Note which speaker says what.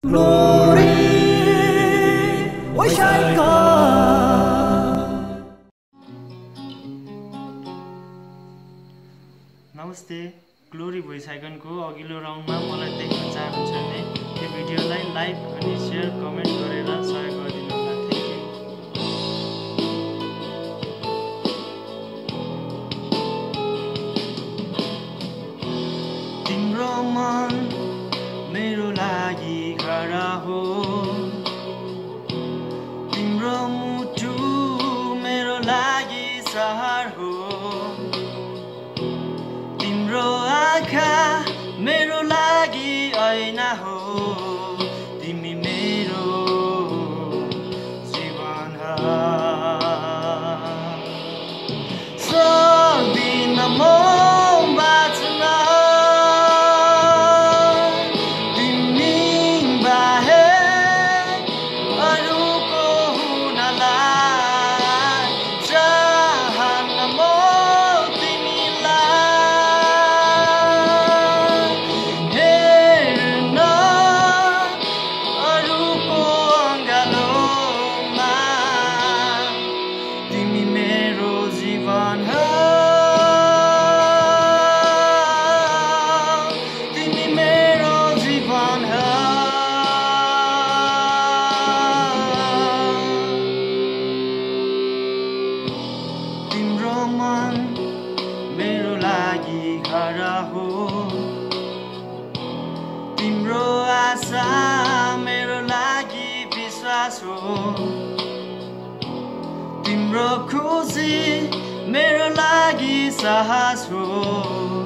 Speaker 1: Glory, voice icon.
Speaker 2: नमस्ते glory voice आइकनको अघिल्लो राउन्डमा मलाई देख्न चाहनुहुन्छ भने यो भिडियोलाई लाइक अनि शेयर कमेन्ट गरेर सहयोग गरिदिनु होला थ्यांक यू तिम्रो मन मेरो लागि खरा हो तिम्रो मुटु मेरो लागि सहर हो तिम्रो आँखा मेरो लागि ऐना हो तिमी मेरो जीवन हो सक्दिन म बाँच्न तिमी बाहेक अरूको हुनलाई चाहन्न म तिम्रो मन मेरो लागि खरा हो तिम्रो आशा मेरो लागि विश्वास हो तिम्रो खुसी मेरो लागि साहस हो